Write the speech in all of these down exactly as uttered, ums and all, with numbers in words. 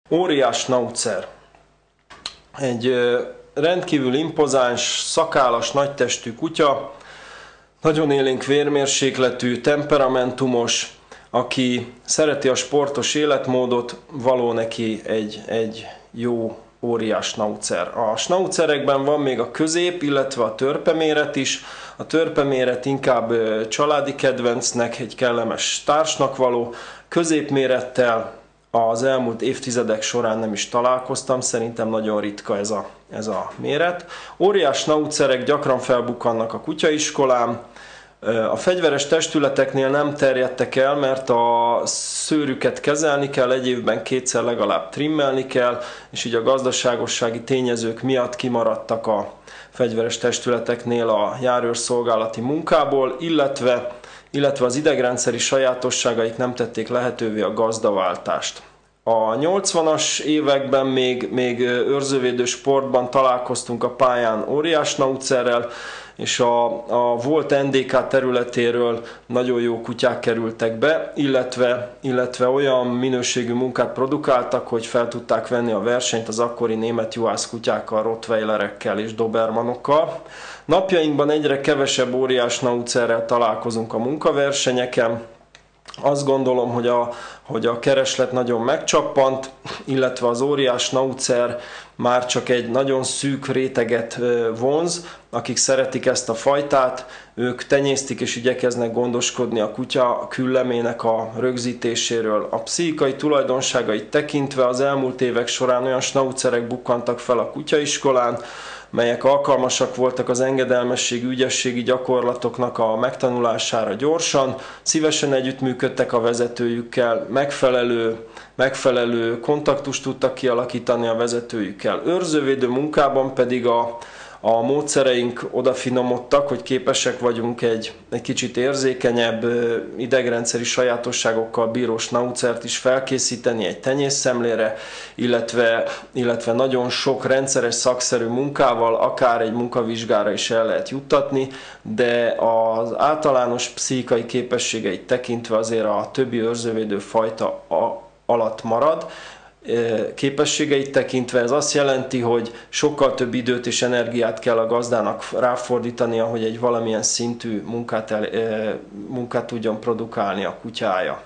Óriás Schnauzer. Egy rendkívül impozáns, szakállas, nagytestű kutya, nagyon élénk vérmérsékletű, temperamentumos, aki szereti a sportos életmódot, való neki egy, egy jó óriás Schnauzer. A Schnauzerekben van még a közép, illetve a törpeméret is. A törpeméret inkább családi kedvencnek, egy kellemes társnak való, középmérettel az elmúlt évtizedek során nem is találkoztam, szerintem nagyon ritka ez a, ez a méret. Óriás Schnauzerek gyakran felbukkannak a kutyaiskolán. A fegyveres testületeknél nem terjedtek el, mert a szőrüket kezelni kell, egy évben kétszer legalább trimmelni kell, és így a gazdaságossági tényezők miatt kimaradtak a fegyveres testületeknél a járőrszolgálati munkából, illetve illetve az idegrendszeri sajátosságaik nem tették lehetővé a gazdaváltást. A nyolcvanas években még, még őrzővédő sportban találkoztunk a pályán óriás Schnauzerrel, és a, a volt en dé ká területéről nagyon jó kutyák kerültek be, illetve, illetve olyan minőségű munkát produkáltak, hogy fel tudták venni a versenyt az akkori német juhász kutyákkal, rottweilerekkel és dobermanokkal. Napjainkban egyre kevesebb óriás Schnauzerrel találkozunk a munkaversenyeken. Azt gondolom, hogy a, hogy a kereslet nagyon megcsappant, illetve az óriás Schnauzer már csak egy nagyon szűk réteget vonz, akik szeretik ezt a fajtát, ők tenyésztik és igyekeznek gondoskodni a kutya küllemének a rögzítéséről. A pszichikai tulajdonságait tekintve az elmúlt évek során olyan Schnauzerek bukkantak fel a kutyaiskolán, melyek alkalmasak voltak az engedelmességi, ügyességi gyakorlatoknak a megtanulására gyorsan, szívesen együttműködtek a vezetőjükkel, megfelelő, megfelelő kontaktust tudtak kialakítani a vezetőjükkel. Őrzővédő munkában pedig a A módszereink odafinomodtak, hogy képesek vagyunk egy, egy kicsit érzékenyebb, idegrendszeri sajátosságokkal bíró Schnauzert is felkészíteni egy tenyészszemlére, illetve, illetve nagyon sok rendszeres szakszerű munkával akár egy munkavizsgára is el lehet juttatni, de az általános pszichikai képességeit tekintve azért a többi őrzővédő fajta alatt marad. Képességeit tekintve ez azt jelenti, hogy sokkal több időt és energiát kell a gazdának ráfordítania, hogy egy valamilyen szintű munkát, el, munkát tudjon produkálni a kutyája.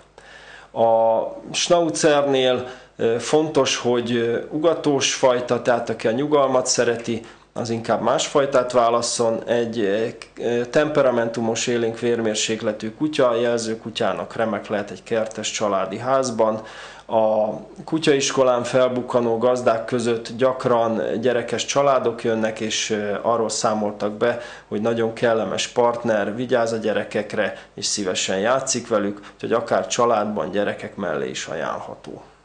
A Schnauzernél fontos, hogy ugatós fajta, tehát aki a nyugalmat szereti, az inkább más fajtát válasszon. Egy temperamentumos, élénk vérmérsékletű kutya, jelző kutyának remek lehet egy kertes családi házban. A kutyaiskolán felbukkanó gazdák között gyakran gyerekes családok jönnek, és arról számoltak be, hogy nagyon kellemes partner, vigyáz a gyerekekre, és szívesen játszik velük, úgyhogy akár családban, gyerekek mellé is ajánlható.